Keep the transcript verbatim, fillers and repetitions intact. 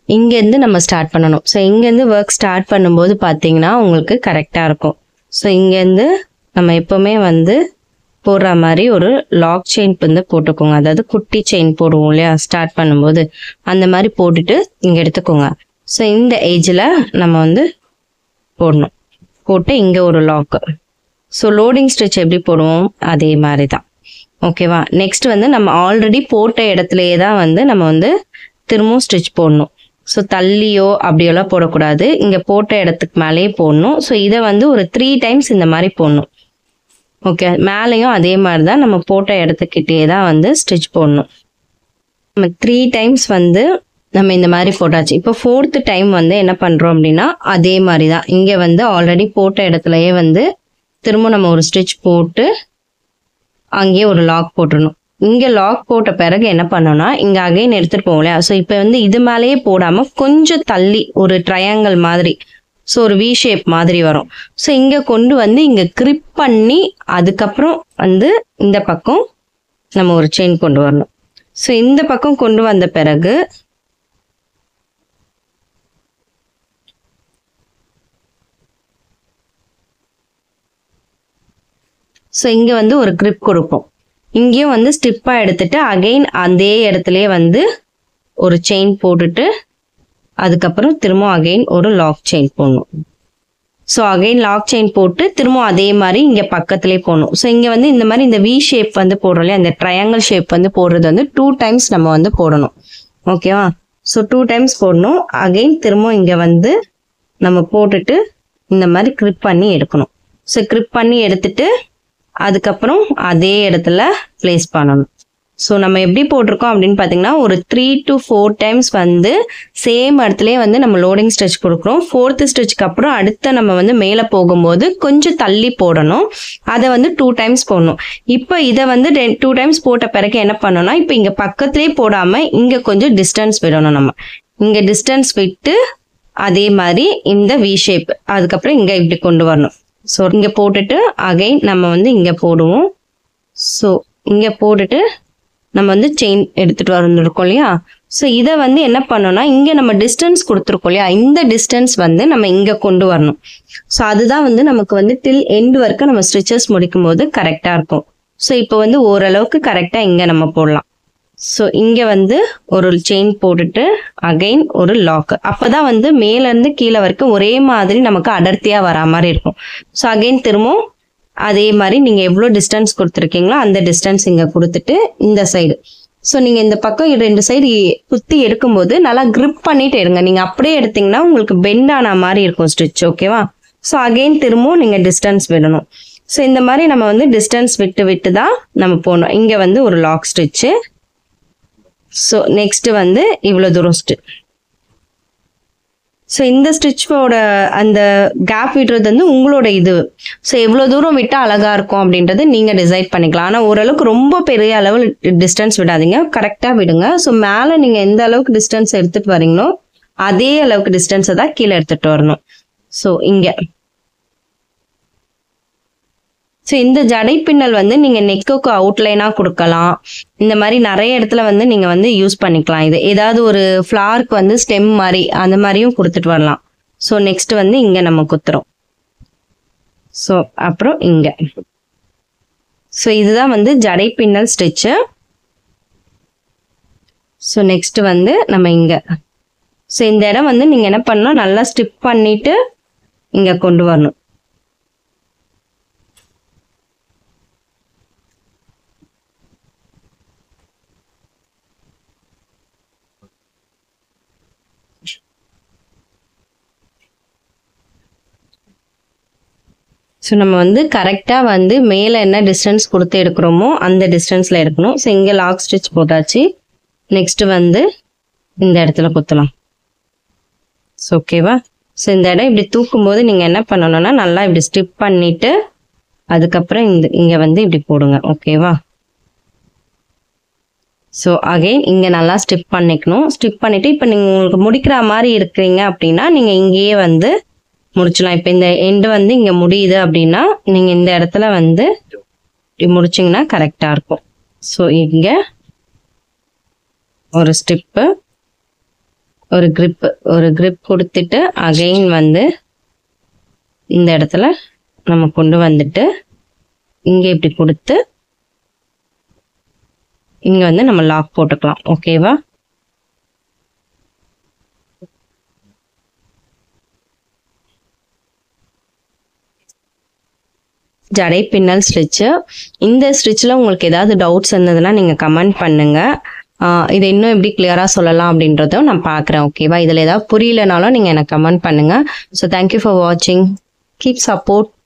இங்கேருந்து நம்ம ஸ்டார்ட் பண்ணணும். ஸோ இங்கேருந்து ஒர்க் ஸ்டார்ட் பண்ணும்போது பார்த்தீங்கன்னா உங்களுக்கு கரெக்டாக இருக்கும். ஸோ இங்கேருந்து நம்ம எப்போவுமே வந்து போடுற மாதிரி ஒரு லாக் செயின் வந்து போட்டுக்கோங்க. அதாவது குட்டி செயின் போடுவோம் இல்லையா ஸ்டார்ட் பண்ணும்போது, அந்த மாதிரி போட்டுட்டு இங்கே எடுத்துக்கோங்க. ஸோ இந்த ஏஜில் நம்ம வந்து போடணும். போட்டு இங்கே ஒரு லாக்கு. ஸோ லோடிங் ஸ்டிச் எப்படி போடுவோம் அதே மாதிரி தான். ஓகேவா? நெக்ஸ்ட் வந்து நம்ம ஆல்ரெடி போட்ட இடத்துலையே தான் வந்து நம்ம வந்து திரும்பவும் ஸ்டிச் போடணும். ஸோ தள்ளியோ அப்படியெல்லாம் போடக்கூடாது. இங்கே போட்ட இடத்துக்கு மேலேயே போடணும். ஸோ இதை வந்து ஒரு த்ரீ டைம்ஸ் இந்த மாதிரி போடணும். ஓகே, மேலேயும் அதே மாதிரி தான் நம்ம போட்ட இடத்துக்கிட்டே தான் வந்து ஸ்டிச் போடணும். நம்ம த்ரீ டைம்ஸ் வந்து நம்ம இந்த மாதிரி போட்டாச்சு. இப்போ ஃபோர்த்து டைம் வந்து என்ன பண்ணுறோம் அப்படின்னா அதே மாதிரி தான். இங்கே வந்து ஆல்ரெடி போட்ட இடத்துலையே வந்து திரும்ப நம்ம ஒரு ஸ்டிச் போட்டு அங்கேயே ஒரு லாக் போட்டுடணும். இங்கே லாக் போட்ட பிறகு என்ன பண்ணோம்னா இங்கே அகைன் எடுத்துகிட்டு போவோம் இல்லையா? ஸோ இப்போ வந்து இது மேலேயே போடாமல் கொஞ்சம் தள்ளி ஒரு ட்ரையாங்கிள் மாதிரி, ஸோ ஒரு வி ஷேப் மாதிரி வரும். ஸோ இங்கே கொண்டு வந்து இங்கே கிரிப் பண்ணி அதுக்கப்புறம் வந்து இந்த பக்கம் நம்ம ஒரு செயின் கொண்டு வரணும். ஸோ இந்த பக்கம் கொண்டு வந்த பிறகு ஸோ இங்கே வந்து ஒரு கிரிப் கொடுப்போம். இங்கேயும் வந்து ஸ்டிப்பாக எடுத்துட்டு அகெயின் அதே இடத்துலையே வந்து ஒரு செயின் போட்டுட்டு அதுக்கப்புறம் திரும்ப அகெயின் ஒரு லாக் செயின் போடணும். ஸோ அகெயின் லாக் செயின் போட்டு திரும்ப அதே மாதிரி இங்கே பக்கத்துலேயே போடணும். ஸோ இங்கே வந்து இந்த மாதிரி இந்த வி ஷேப் வந்து போடுறோம் இல்லையா, அந்த ட்ரையாங்கிள் ஷேப் வந்து போடுறது வந்து டூ டைம்ஸ் நம்ம வந்து போடணும். ஓகேவா? ஸோ டூ டைம்ஸ் போடணும். அகெயின் திரும்ப இங்கே வந்து நம்ம போட்டுட்டு இந்த மாதிரி கிரிப் பண்ணி எடுக்கணும். ஸோ கிரிப் பண்ணி எடுத்துட்டு அதுக்கப்புறம் அதே இடத்துல பிளேஸ் பண்ணணும். ஸோ நம்ம எப்படி போட்டிருக்கோம் அப்படின்னு பார்த்தீங்கன்னா ஒரு த்ரீ டு ஃபோர் டைம்ஸ் வந்து சேம் இடத்துலேயே வந்து நம்ம லோடிங் ஸ்டிச் கொடுக்குறோம். ஃபோர்த்து ஸ்டிச்சுக்கு அப்புறம் அடுத்த நம்ம வந்து மேலே போகும்போது கொஞ்சம் தள்ளி போடணும். அதை வந்து டூ டைம்ஸ் போடணும். இப்போ இதை வந்து டூ டைம்ஸ் போட்ட பிறகு என்ன பண்ணணும்னா இப்போ இங்கே பக்கத்துலேயே போடாமல் இங்கே கொஞ்சம் டிஸ்டன்ஸ் விடணும். நம்ம இங்கே டிஸ்டன்ஸ் விட்டு அதே மாதிரி இந்த வி ஷேப் அதுக்கப்புறம் இங்கே இப்படி கொண்டு வரணும். ஸோ இங்கே போட்டுட்டு அகைன் நம்ம வந்து இங்கே போடுவோம். ஸோ இங்கே போட்டுட்டு நம்ம வந்து செயின் எடுத்துகிட்டு வந்துருக்கோம் இல்லையா? ஸோ இதை வந்து என்ன பண்ணோம்னா இங்கே நம்ம டிஸ்டன்ஸ் கொடுத்துருக்கோம் இல்லையா, இந்த டிஸ்டன்ஸ் வந்து நம்ம இங்கே கொண்டு வரணும். ஸோ அதுதான் வந்து நமக்கு வந்து டில் எண்ட் வரைக்கும் நம்ம ஸ்டிச்சஸ் முடிக்கும் போது கரெக்டாக இருக்கும். ஸோ இப்போ வந்து ஓரளவுக்கு கரெக்டாக இங்கே நம்ம போடலாம். ஸோ இங்கே வந்து ஒரு செயின் போட்டுட்டு அகைன் ஒரு லாக். அப்போ தான் வந்து மேலேருந்து கீழே வரைக்கும் ஒரே மாதிரி நமக்கு அடர்த்தியாக வரா மாதிரி இருக்கும். ஸோ அகைன் திரும்பவும் அதே மாதிரி நீங்கள் எவ்வளோ டிஸ்டன்ஸ் கொடுத்துருக்கீங்களோ அந்த டிஸ்டன்ஸ் இங்கே கொடுத்துட்டு இந்த சைடு ஸோ நீங்கள் இந்த பக்கம் ரெண்டு சைடு குத்தி எடுக்கும்போது நல்லா கிரிப் பண்ணிட்டு எடுங்க. நீங்கள் அப்படியே எடுத்தீங்கன்னா உங்களுக்கு பெண்ட் ஆன மாதிரி இருக்கும் ஸ்டிச். ஓகேவா? ஸோ அகெயின் திரும்பவும் நீங்கள் டிஸ்டன்ஸ் விடணும். ஸோ இந்த மாதிரி நம்ம வந்து டிஸ்டன்ஸ் விட்டு விட்டு தான் நம்ம போகணும். இங்கே வந்து ஒரு லாக் ஸ்டிச்சு. ஸோ நெக்ஸ்ட்டு வந்து இவ்வளோ தூரம் ஸ்டிச். ஸோ இந்த ஸ்டிச்சோட அந்த கேப் விடுறது வந்து உங்களோட இது. ஸோ எவ்வளோ தூரம் விட்டால் அழகாக இருக்கும் அப்படின்றது நீங்கள் டிசைட் பண்ணிக்கலாம். ஆனால் ஓரளவுக்கு ரொம்ப பெரிய அளவில் டிஸ்டன்ஸ் விடாதீங்க, கரெக்டாக விடுங்க. ஸோ மேலே நீங்கள் எந்த அளவுக்கு டிஸ்டன்ஸ் எடுத்துகிட்டு வரீங்களோ அதே அளவுக்கு டிஸ்டன்ஸை தான் கீழே எடுத்துகிட்டு வரணும். ஸோ இங்கே ஸோ இந்த ஜடை பின்னல் வந்து நீங்கள் நெக்குக்கு அவுட்லைனாக கொடுக்கலாம். இந்த மாதிரி நிறைய இடத்துல வந்து நீங்கள் வந்து யூஸ் பண்ணிக்கலாம். இது ஏதாவது ஒரு ஃப்ளாருக்கு வந்து ஸ்டெம் மாதிரி அந்த மாதிரியும் கொடுத்துட்டு வரலாம். ஸோ நெக்ஸ்ட் வந்து இங்கே நம்ம குத்துறோம். ஸோ அப்புறம் இங்கே ஸோ இதுதான் வந்து ஜடை பின்னல் ஸ்டிச்சு. ஸோ நெக்ஸ்ட் வந்து நம்ம இங்கே ஸோ இந்த இடம் வந்து நீங்கள் என்ன பண்ணணும், நல்லா ஸ்டிப் பண்ணிட்டு இங்கே கொண்டு வரணும். ஸோ நம்ம வந்து கரெக்டாக வந்து மேலே என்ன டிஸ்டன்ஸ் கொடுத்து எடுக்கிறோமோ அந்த டிஸ்டன்ஸில் எடுக்கணும். ஸோ இங்கே லாக் ஸ்டிச் போட்டாச்சு. நெக்ஸ்ட்டு வந்து இந்த இடத்துல குத்தலாம். ஸோ ஓகேவா? ஸோ இந்த இடம் இப்படி தூக்கும் போது நீங்கள் என்ன பண்ணணும்னா நல்லா இப்படி ஸ்டிப் பண்ணிவிட்டு அதுக்கப்புறம் இந்த இங்கே வந்து இப்படி போடுங்க. ஓகேவா? ஸோ அகெயின் இங்கே நல்லா ஸ்டிப் பண்ணிக்கணும். ஸ்டிப் பண்ணிவிட்டு இப்போ நீங்கள் உங்களுக்கு முடிக்கிற மாதிரி இருக்கிறீங்க அப்படின்னா நீங்கள் இங்கேயே வந்து முடிச்சலாம். இப்போ இந்த எண்டு வந்து இங்கே முடியுது அப்படின்னா நீங்கள் இந்த இடத்துல வந்து முடிச்சிங்கன்னா கரெக்டாக இருக்கும். ஸோ இங்கே ஒரு ஸ்டிப்பு ஒரு grip ஒரு grip கொடுத்துட்டு again வந்து இந்த இடத்துல நம்ம கொண்டு வந்துட்டு இங்க இப்படி கொடுத்து இங்க வந்து நம்ம லாக் போட்டுக்கலாம் ஓகேவா ஜடை பின்னல் ஸ்டிட்ச் இந்த ஸ்டிட்ச்ல உங்களுக்கு ஏதாவது டவுட்ஸ் இருந்ததுன்னா நீங்க கமெண்ட் பண்ணுங்க இதை இன்னும் எப்படி கிளியரா சொல்லலாம் அப்படின்றத நான் பார்க்குறேன் ஓகேவா இதில் ஏதாவது புரியலனாலும் நீங்கள் எனக்கு கமெண்ட் பண்ணுங்க ஸோ தேங்க்யூ ஃபார் வாட்சிங் கீப் சப்போர்ட்